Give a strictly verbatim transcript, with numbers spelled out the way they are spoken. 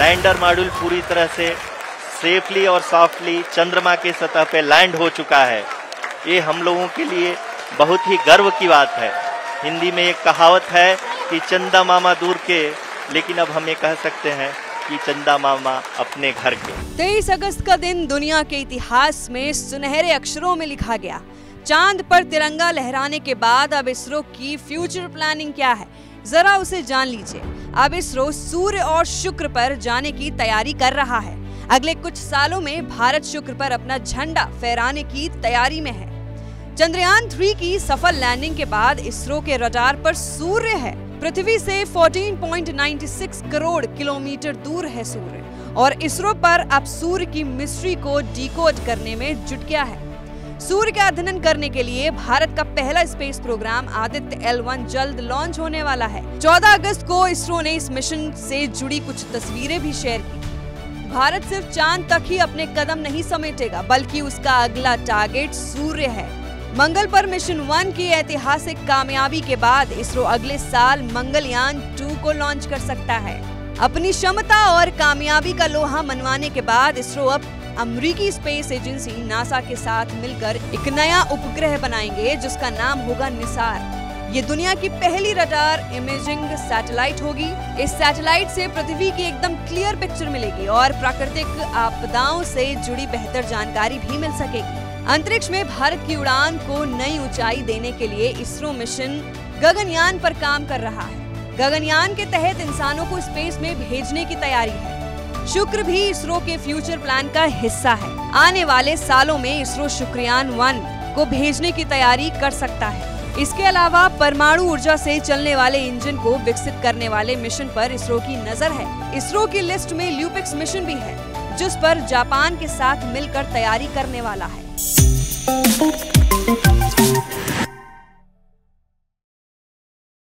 Lander module पूरी तरह से सेफली और सॉफ्टली चंद्रमा के सतह पे लैंड हो चुका है। ये हम लोगों के लिए बहुत ही गर्व की बात है। हिंदी में एक कहावत है कि चंदा मामा दूर के, लेकिन अब हम ये कह सकते हैं कि चंदा मामा अपने घर के। तेईस अगस्त का दिन दुनिया के इतिहास में सुनहरे अक्षरों में लिखा गया। चांद पर तिरंगा लहराने के बाद अब इसरो की फ्यूचर प्लानिंग क्या है, जरा उसे जान लीजिए। अब इसरो सूर्य और शुक्र पर जाने की तैयारी कर रहा है। अगले कुछ सालों में भारत शुक्र पर अपना झंडा फहराने की तैयारी में है। चंद्रयान थ्री की सफल लैंडिंग के बाद इसरो के रडार पर सूर्य है। पृथ्वी से चौदह पॉइंट नौ छह करोड़ किलोमीटर दूर है सूर्य, और इसरो पर अब सूर्य की मिस्ट्री को डिकोड करने में जुट गया है। सूर्य का अध्ययन करने के लिए भारत का पहला space program Aditya L one जल्द लॉन्च होने वाला है। चौदह अगस्त को इसरो ने इस मिशन से जुड़ी कुछ तस्वीरें भी शेयर की। भारत सिर्फ चांद तक ही अपने कदम नहीं समेटेगा, बल्कि उसका अगला टारगेट सूर्य है। मंगल पर मिशन वन की ऐतिहासिक कामयाबी के बाद इसरो अगले साल मंगलयान टू को लॉन्च कर सकता है। अपनी क्षमता और कामयाबी का लोहा मनवाने के बाद इसरो अब अमेरिकी स्पेस एजेंसी नासा के साथ मिलकर एक नया उपग्रह बनाएंगे जिसका नाम होगा निसार। ये दुनिया की पहली रडार इमेजिंग सैटेलाइट होगी। इस सैटेलाइट से पृथ्वी की एकदम क्लियर पिक्चर मिलेगी और प्राकृतिक आपदाओं से जुड़ी बेहतर जानकारी भी मिल सकेगी। अंतरिक्ष में भारत की उड़ान को नई ऊंचाई देने के लिए इसरो मिशन गगनयान पर काम कर रहा है। गगनयान के तहत इंसानों को स्पेस में भेजने की तैयारी है। शुक्र भी इसरो के फ्यूचर प्लान का हिस्सा है। आने वाले सालों में इसरो शुक्रयान वन को भेजने की तैयारी कर सकता है। इसके अलावा परमाणु ऊर्जा से चलने वाले इंजन को विकसित करने वाले मिशन पर इसरो की नजर है। इसरो की लिस्ट में ल्यूपिक्स मिशन भी है, जिस पर जापान के साथ मिलकर तैयारी करने वाला है।